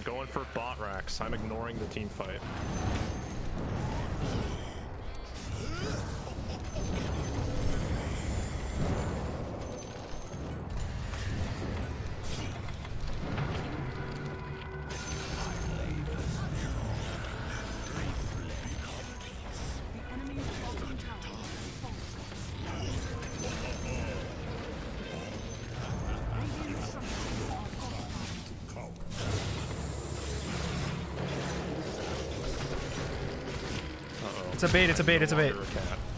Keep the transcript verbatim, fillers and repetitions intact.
going for bot racks. I'm ignoring the team fight. It's a bait, it's a bait, it's a bait. Cat.